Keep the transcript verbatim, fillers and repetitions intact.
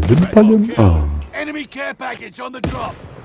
Lim Palim. Ah. Enemy care package on the drop.